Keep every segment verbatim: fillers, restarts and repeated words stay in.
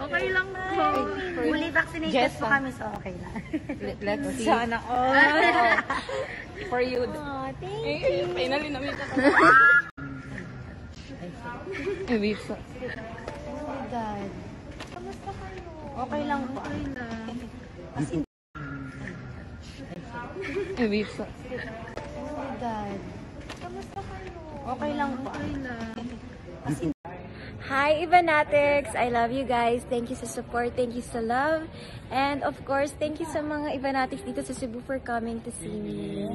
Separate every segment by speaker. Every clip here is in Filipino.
Speaker 1: Okay lang po.
Speaker 2: Fully vaccinated po kami, so okay lang.
Speaker 1: Let's see. Sana all. For you.
Speaker 2: Oh, thank
Speaker 1: you. Finally, namin ka. Wait.
Speaker 2: Oh my God. Kamusta kayo? Okay lang po.
Speaker 1: Okay lang.
Speaker 2: As in...
Speaker 1: Wait.
Speaker 2: Oh my God. Kamusta kayo? Okay lang po.
Speaker 1: Okay lang.
Speaker 2: As in... Hi, Ivanatics! I love you guys. Thank you sa support. Thank you sa love. And of course, thank you sa mga Ivanatics dito sa Cebu for coming to see me.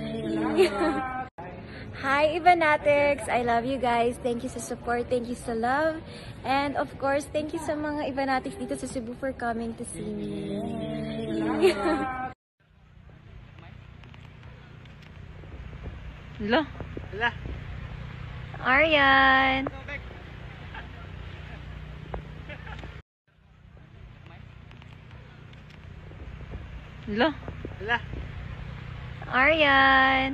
Speaker 2: Hi, Ivanatics! I love you guys. Thank you sa support. Thank you sa love. And of course, thank you sa mga Ivanatics dito sa Cebu for coming to see me.
Speaker 1: Hala?
Speaker 3: Hala?
Speaker 2: Aryan!
Speaker 1: Hala?
Speaker 3: Hala?
Speaker 2: Aryan!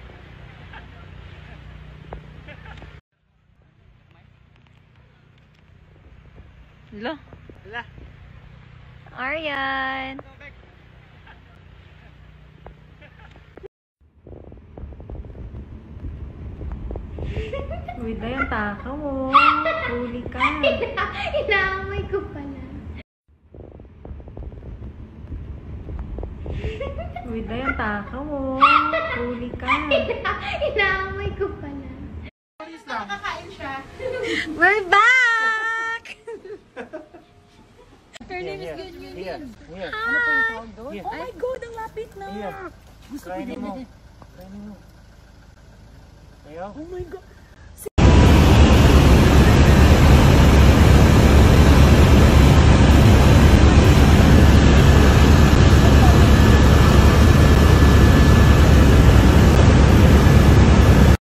Speaker 1: Hala?
Speaker 3: Hala?
Speaker 2: Aryan!
Speaker 1: Uy, na yung takaw mo. Huli ka.
Speaker 2: Inaamoy ko pala.
Speaker 1: Uy, na yung takaw mo. Huli ka.
Speaker 2: Inaamoy ko pala.
Speaker 3: Nakakain siya.
Speaker 2: We're back!
Speaker 1: Her name is Good News.
Speaker 3: Here. Here.
Speaker 1: Ano pa yung tawag doon?
Speaker 3: Here.
Speaker 1: Oh my God, ang lapit na.
Speaker 3: Here.
Speaker 1: Gusto ko
Speaker 3: Kainin
Speaker 1: din.
Speaker 3: mo. Kainin mo. Ayaw?
Speaker 1: Oh my God.